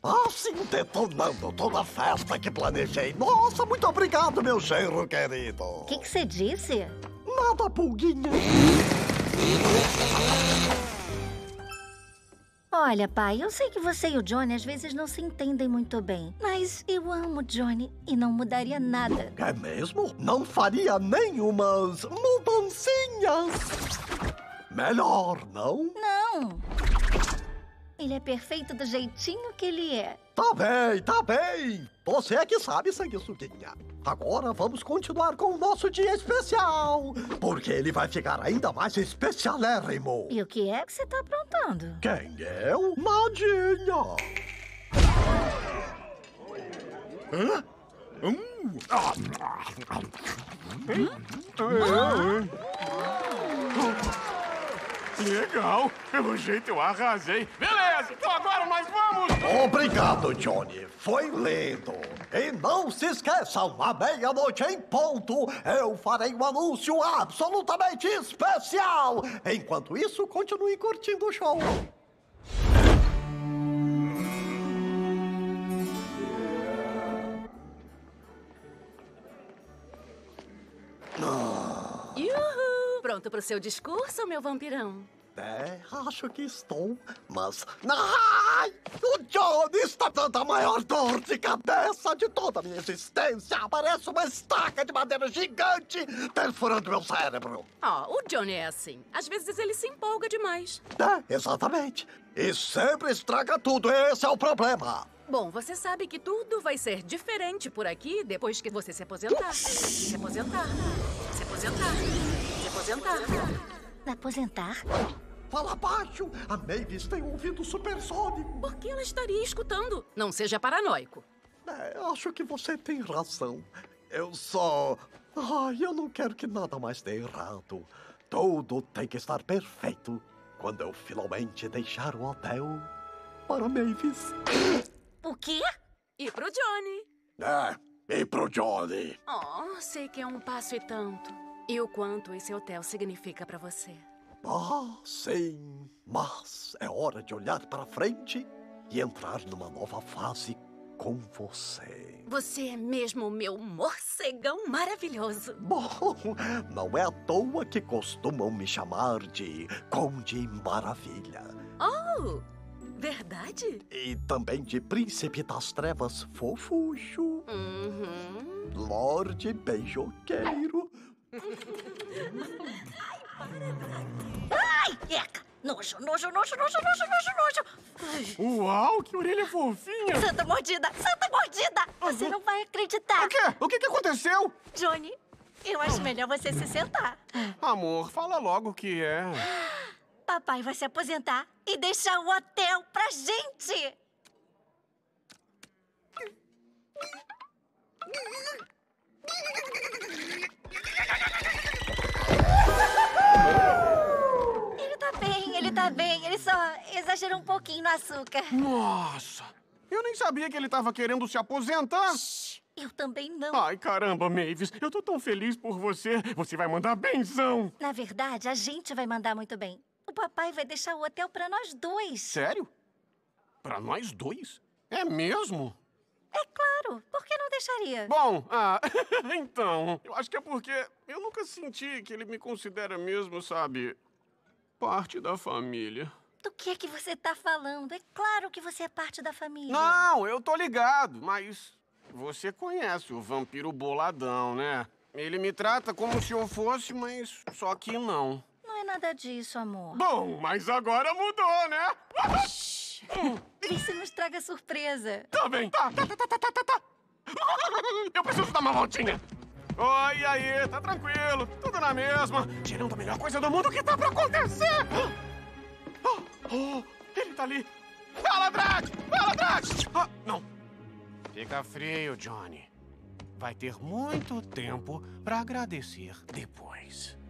Assim, detonando toda a festa que planejei. Nossa, muito obrigado, meu genro querido. O que você disse? Nada, pulguinha. Olha, pai, eu sei que você e o Johnny às vezes não se entendem muito bem. Mas eu amo o Johnny e não mudaria nada. É mesmo? Não faria nenhumas mudancinhas. Melhor, não? Não. Ele é perfeito do jeitinho que ele é. Tá bem, tá bem. Você é que sabe, sanguessuguinha. Agora vamos continuar com o nosso dia especial. Porque ele vai ficar ainda mais especialérrimo. E o que é que você tá aprontando? Quem eu? Nadinha. Hã? Legal! Pelo jeito eu arrasei. Beleza, então agora nós vamos! Obrigado, Johnny. Foi lindo. E não se esqueçam, à meia-noite em ponto, eu farei um anúncio absolutamente especial. Enquanto isso, continue curtindo o show. Uhul! Pronto pro seu discurso, meu vampirão? É, acho que estou, mas... Ai! O Johnny está dando a maior dor de cabeça de toda a minha existência. Parece uma estaca de madeira gigante perfurando meu cérebro. Ó, o Johnny é assim. Às vezes ele se empolga demais. É, exatamente. E sempre estraga tudo, esse é o problema. Bom, você sabe que tudo vai ser diferente por aqui depois que você se aposentar. Se aposentar. Se aposentar. Se aposentar. Aposentar? Fala baixo, a Mavis tem um ouvido supersônico. Por que ela estaria escutando? Não seja paranoico. É, acho que você tem razão. Eu eu não quero que nada mais dê errado. Tudo tem que estar perfeito quando eu finalmente deixar o hotel para Mavis. O quê? E pro Johnny. E pro Johnny. Oh, sei que é um passo e tanto. E o quanto esse hotel significa pra você. Ah, sim. Mas é hora de olhar para frente e entrar numa nova fase com você. Você é mesmo o meu morcegão maravilhoso. Bom, não é à toa que costumam me chamar de Conde Maravilha. Oh, verdade? E também de Príncipe das Trevas Fofuxo. Uhum. Lorde Beijoqueiro. Ai, eca! Nojo, nojo, nojo, nojo, nojo, nojo, nojo! Ai, Uau, que orelha fofinha! Santa mordida! Santa mordida! Você não vai acreditar! O quê? O que aconteceu? Johnny, eu acho melhor você se sentar. Amor, fala logo o que é. Papai vai se aposentar e deixar o hotel pra gente! Ele tá bem, ele só exagerou um pouquinho no açúcar. Nossa, eu nem sabia que ele tava querendo se aposentar. Shhh, eu também não. Ai, caramba, Mavis, eu tô tão feliz por você. Você vai mandar benzão. Na verdade, a gente vai mandar muito bem. O papai vai deixar o hotel pra nós dois. Sério? Pra nós dois? É mesmo? É claro, por que não deixaria? Bom, então, eu acho que é porque eu nunca senti que ele me considera mesmo, sabe, parte da família. Do que é que você tá falando? É claro que você é parte da família. Não, eu tô ligado, mas você conhece o vampiro boladão, né? Ele me trata como se eu fosse, mas só que não. Não é nada disso, amor. Bom, mas agora mudou, né? Vê se não estraga a surpresa. Tá bem, tá. Eu preciso dar uma voltinha. Oi, aí, tá tranquilo, tudo na mesma. Tirando a melhor coisa do mundo que tá pra acontecer. Ele tá ali. Fala, Dredd! Fala, Dredd! Não. Fica frio, Johnny. Vai ter muito tempo pra agradecer depois.